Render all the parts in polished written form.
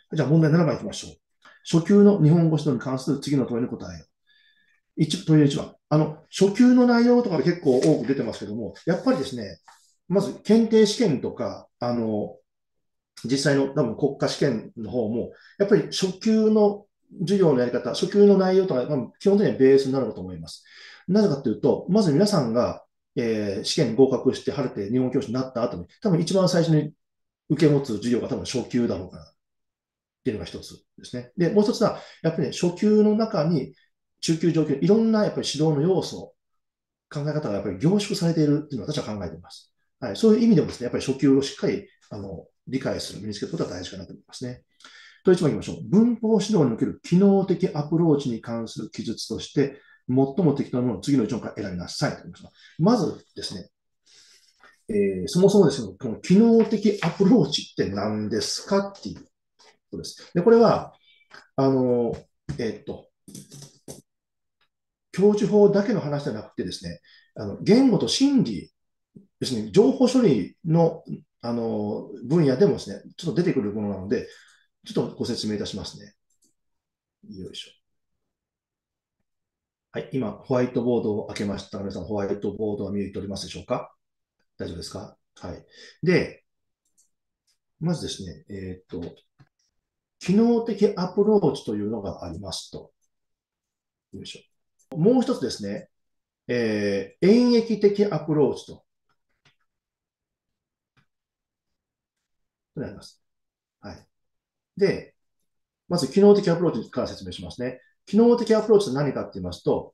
じゃあ問題7番いきましょう。初級の日本語指導に関する次の問いの答えを。問いの1番。初級の内容とかで結構多く出てますけども、やっぱりですね、まず検定試験とか、実際の多分国家試験の方も、やっぱり初級の授業のやり方、初級の内容とか、基本的にはベースになると思います。なぜかというと、まず皆さんが、試験に合格して晴れて日本教師になった後に、多分一番最初に受け持つ授業が多分初級だろうかなっていうのが一つですね。で、もう一つは、やっぱりね、初級の中に中級、上級、いろんなやっぱり指導の要素、考え方がやっぱり凝縮されているっていうのは私は考えています。はい、そういう意味でもですね、やっぱり初級をしっかり理解する、身につけることが大事かなと思いますね。と一番いきましょう。文法指導における機能的アプローチに関する記述として、最も適当なものを次の一問から選びなさいと言います。まずですね、そもそもですね、この機能的アプローチって何ですかっていうことです。で、これは、あの、えっと、教授法だけの話じゃなくてですね、言語と心理ですね、情報処理の、分野でもですね、ちょっと出てくるものなので、ちょっとご説明いたしますね。よいしょ。はい、今、ホワイトボードを開けました。皆さん、ホワイトボードは見えておりますでしょうか？大丈夫ですか？はい。で、まずですね、機能的アプローチというのがありますと。よいしょ。もう一つですね、演繹的アプローチとなります。はい。で、まず機能的アプローチから説明しますね。機能的アプローチって何かって言いますと、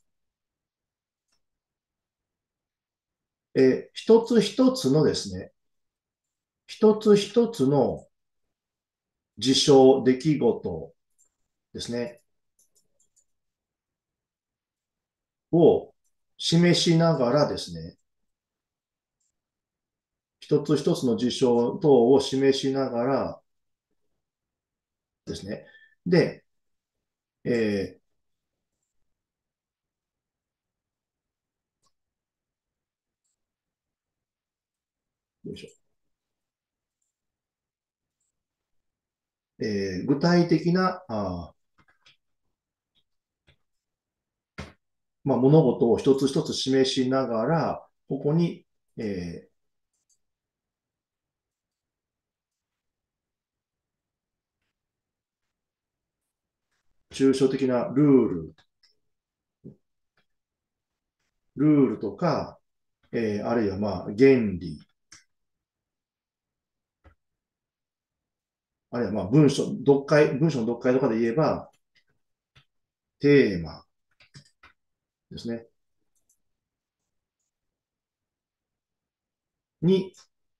一つ一つのですね、一つ一つの事象、出来事ですね、を示しながらですね、一つ一つの事象等を示しながらですね、で、えよいしょ具体的な物事を一つ一つ示しながら、ここに、え抽象的なルールとか、あるいは原理、あるいは文章の読解とかで言えば、テーマですね、に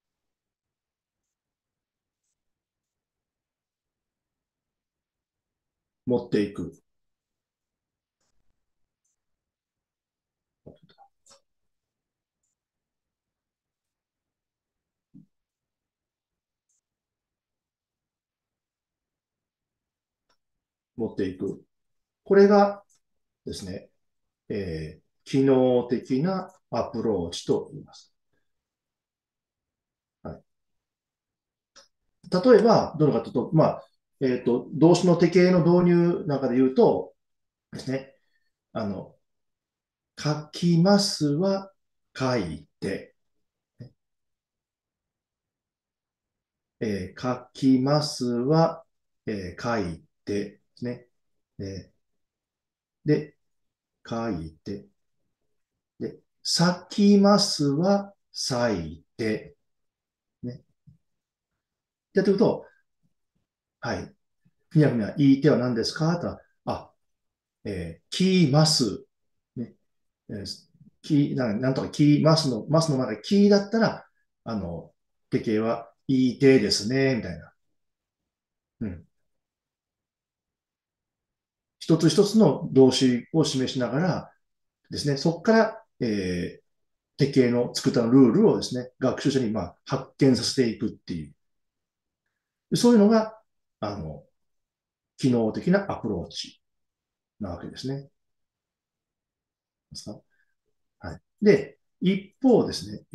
持っていく。持っていく。これがですね、機能的なアプローチと言います。はい、例えば、どういうのかというと、動詞の定型の導入なんかで言うとですね、あの、書きますは書いて、書きますは、書いてですね。で、書いて、で、咲きますは咲いて、ね。やっていくと、はい。ふにゃふにゃ言い手は何ですかと、きます。ね。えーなんとかきますの中できだったら、あの、手形は言い手ですね、みたいな。うん。一つ一つの動詞を示しながらですね、そこから、手形の作ったルールをですね、学習者に発見させていくっていう、そういうのが、あの、機能的なアプローチなわけですね。はい。で、一方ですね、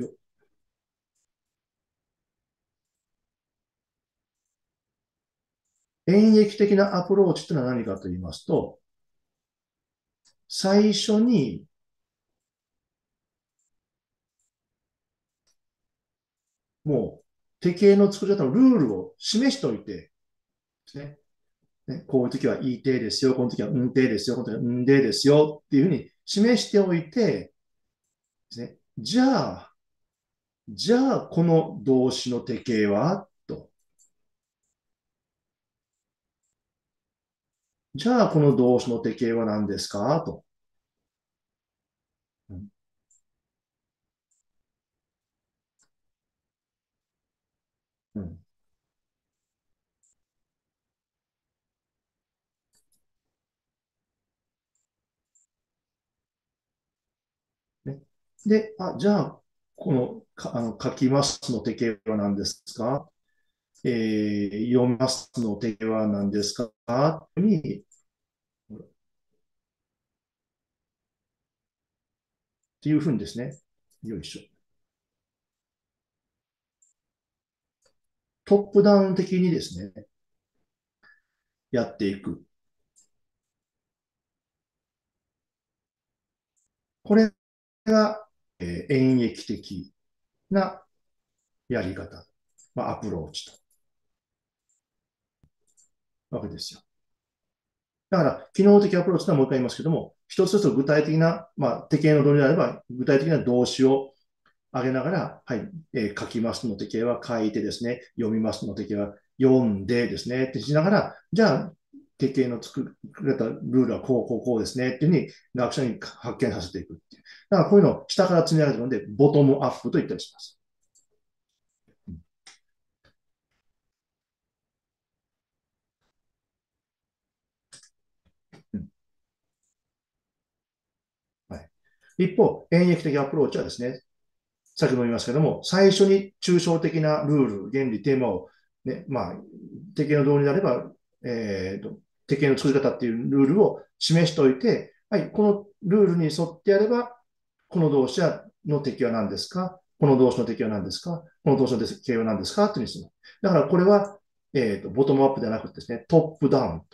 演繹的なアプローチというのは何かと言いますと、最初に、もう、手形の作り方のルールを示しておいてですね。こういう時は言い定ですよ、この時は運定ですよ、この時は運定ですよっていうふうに示しておいてですね。じゃあ、この動詞の手形はと。じゃあ、この動詞の手形は何ですかと。うんうんね、で、じゃあ、この、書きますの手形は何ですか、読みますの手形は何ですかに、っていうふうにですね、よいしょ。トップダウン的にですね、やっていく。これが、演繹的なやり方、アプローチとわけですよ。だから、機能的アプローチとはもう一回言いますけども、一つ一つ具体的な、手形の動詞であれば、具体的な動詞を挙げながら、はい、書きますの手形は書いてですね、読みますの手形は読んでですね、ってしながら、じゃあ、手形の作られたルールはこうですね、っていうふうに学者に発見させていくっていう。だからこういうのを下から積み上げてるので、ボトムアップと言ったりします。うんはい、一方、演繹的アプローチはですね、先ほども言いましたけども、最初に抽象的なルール、原理、テーマを、ね、手形の道理であれば、手形の作り方っていうルールを示しておいて、はい、このルールに沿ってやれば、この動詞の適用は何ですか、この動詞の適用は何ですか、この動詞の適用は何ですかというにする。だからこれは、ボトムアップではなくてですね、トップダウン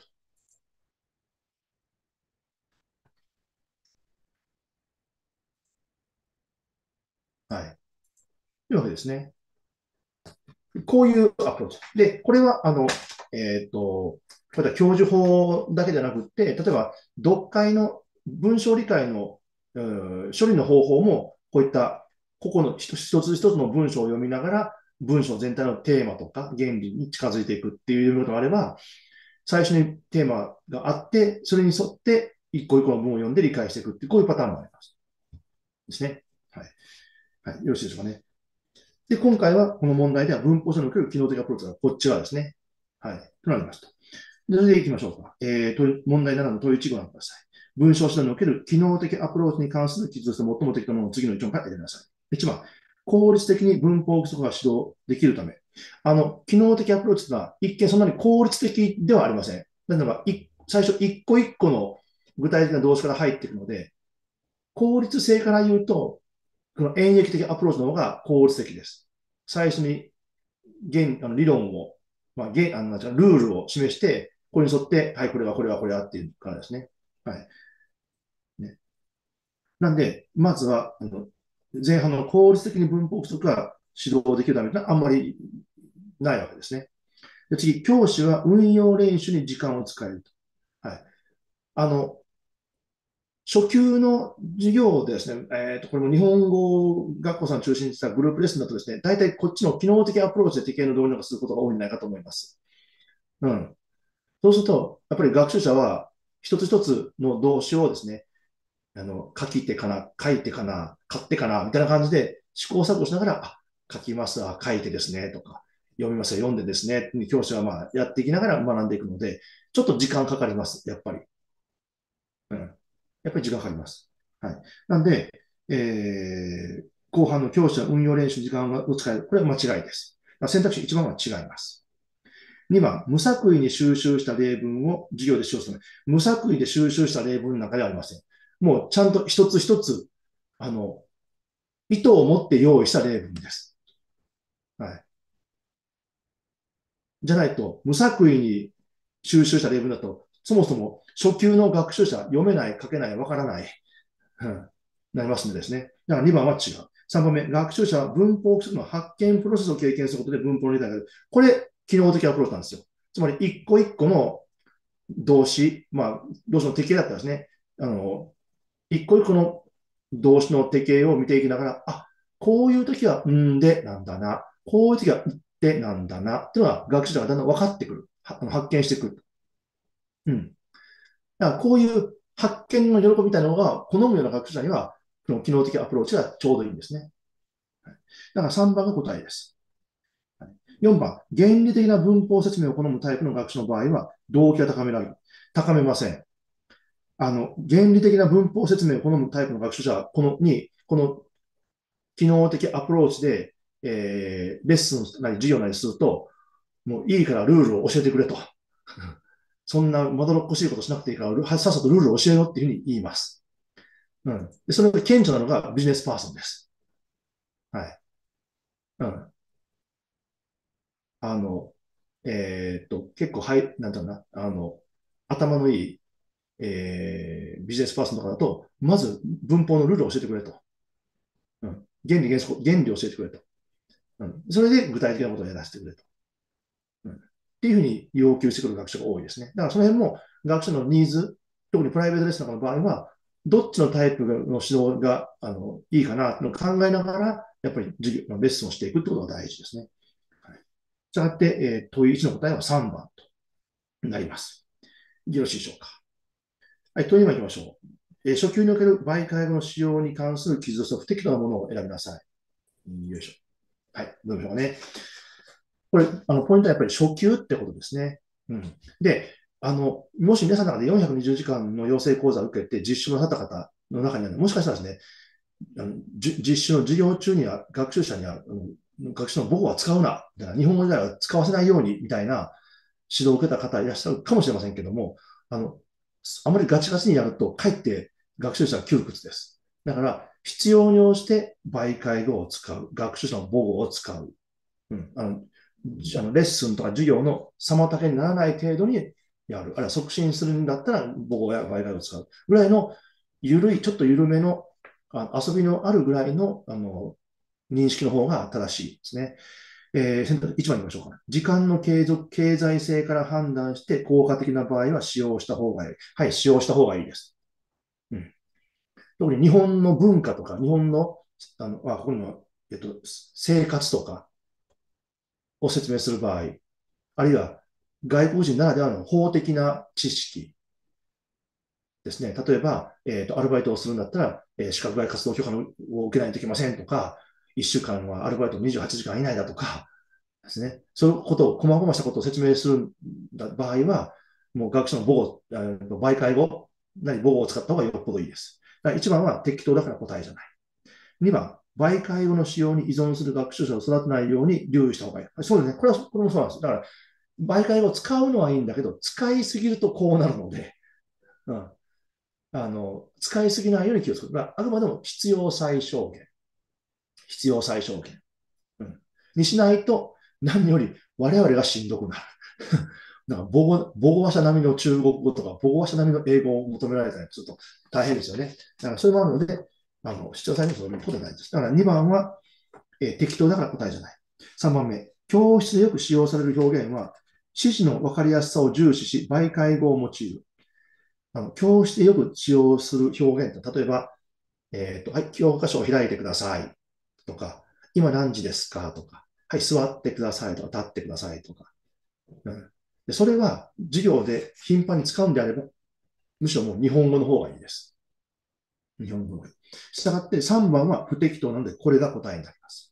と、はい、いうわけですね。こういうアプローチ。で、これは、これは教授法だけじゃなくて、例えば、読解の文章理解の、処理の方法も、こういった、ここの一つ一つの文章を読みながら、文章全体のテーマとか原理に近づいていくっていうことがあれば、最初にテーマがあって、それに沿って一個一個の文を読んで理解していくっていう、こういうパターンもあります。ですね。はい。はい。よろしいでしょうかね。で、今回はこの問題では文法書における機能的アプローチがこっち側ですね。はい。となりました。でそれで行きましょうか。問題7の問い1ご覧ください。文章指導における機能的アプローチに関する記述として最も適当なものを次の1問から選びなさい。1番、効率的に文法規則が指導できるため。機能的アプローチというのは一見そんなに効率的ではありません。なので、最初一個一個の具体的な動詞から入っていくので、効率性から言うと、この演繹的アプローチの方が効率的です。最初に理論を、ルールを示して、これに沿って、はい、これはっていうからですね。はい。ね、なんで、まずは、前半の効率的に文法規則が指導できるためにはあんまりないわけですね。で次、教師は運用練習に時間を使えると。はい。あの、初級の授業でですね、これも日本語学校さんを中心にしたグループレッスンだとですね、大体こっちの機能的アプローチで適計の導入をすることが多いんじゃないかと思います。うん。そうすると、やっぱり学習者は一つ一つの動詞をですね、書き手かな、書いてかな、買ってかな、みたいな感じで試行錯誤しながら、書きます、書いてですね、とか、読みます、読んでですね、教師はやっていきながら学んでいくので、ちょっと時間かかります、やっぱり。うん。やっぱり時間かかります。はい。なんで、後半の教師は運用練習時間を使える。これは間違いです。選択肢1番は違います。2番、無作為に収集した例文を授業で使用する。無作為で収集した例文なんかではありません。もうちゃんと一つ一つ、あの、意図を持って用意した例文です。はい。じゃないと、無作為に収集した例文だと、そもそも初級の学習者、読めない、書けない、わからない、うん、なりますのでですね。だから2番は違う。3番目、学習者は文法規則の発見プロセスを経験することで文法の理解がある。これ、機能的アプローチなんですよ。つまり、一個一個の動詞、動詞の適形だったらですね、一個一個の動詞の適形を見ていきながら、こういう時はんでなんだな、こういう時はってなんだな、っていうのが学習者がだんだん分かってくる。発見してくる。うん。だからこういう発見の喜びみたいなのが好むような学習者には、この機能的アプローチがちょうどいいんですね。だから3番が答えです。4番、原理的な文法説明を好むタイプの学習の場合は、動機が高められる。高めません。原理的な文法説明を好むタイプの学習者は、この機能的アプローチで、レッスンなり授業なりすると、もういいからルールを教えてくれと。そんなまどろっこしいことしなくていいから、さっさとルールを教えろっていうふうに言います。でそれが顕著なのがビジネスパーソンです。はい。うん。あの、結構、はい、なんだろうな、頭のいい、ビジネスパーソンとかだと、まず文法のルールを教えてくれと。原理を教えてくれと。それで具体的なことをやらせてくれと。っていうふうに要求してくる学習が多いですね。だからその辺も学習のニーズ、特にプライベートレッスンの場合は、どっちのタイプの指導がいいかなというのを考えながら、やっぱり授業のレッスンをしていくってことが大事ですね。はい、したがって、問い1の答えは3番となります。よろしいでしょうか。はい、問い2番いきましょう。初級における媒介語の使用に関する記述と不適当なものを選びなさい。よいしょ。はい、どうでしょうかね。これ、ポイントはやっぱり初級ってことですね。で、もし皆さんの中で420時間の養成講座を受けて実習なさった方の中には、もしかしたらですね、実習の授業中には学習者には、学習の母語は使うな、日本語以外は使わせないようにみたいな指導を受けた方いらっしゃるかもしれませんけども、あまりガチガチにやると、かえって学習者は窮屈です。だから、必要に応じて媒介語を使う、学習者の母語を使う。レッスンとか授業の妨げにならない程度にやる。あるいは促進するんだったら母語や媒介を使う。ぐらいのちょっと緩めの遊びのあるぐらいの認識の方が正しいですね。選択1番いきましょうか。時間の継続、経済性から判断して効果的な場合は使用した方がいい。はい、使用した方がいいです。特に日本の文化とか、日本の、ここにも、生活とかを説明する場合、あるいは外国人ならではの法的な知識ですね。例えば、アルバイトをするんだったら、資格外活動許可を受けないといけませんとか、1週間はアルバイト28時間以内だとかですね。そういうことを、細々したことを説明する場合は、もう学習の母語、媒介語、母語を使った方がよっぽどいいです。1番は適当だから答えじゃない。2番、媒介語の使用に依存する学習者を育てないように留意した方がいい。そうですね。これもそうなんです。だから、媒介語を使うのはいいんだけど、使いすぎるとこうなるので、うん、使いすぎないように気をつける。あくまでも必要最小限。必要最小限。にしないと、何より我々がしんどくなる。なんか母語話者並みの中国語とか、母語話者並みの英語を求められたりすると大変ですよね。だからそれもあるので、必要最小限のことないです。だから2番は、適当だから答えじゃない。3番目、教室でよく使用される表現は、指示の分かりやすさを重視し、媒介語を用いる。教室でよく使用する表現と、例えば、はい、教科書を開いてくださいとか、今何時ですかとか、はい、座ってくださいとか、立ってくださいとか。でそれは授業で頻繁に使うんであれば、むしろもう日本語の方がいいです。日本語の方がいい。したがって3番は不適当なので、これが答えになります。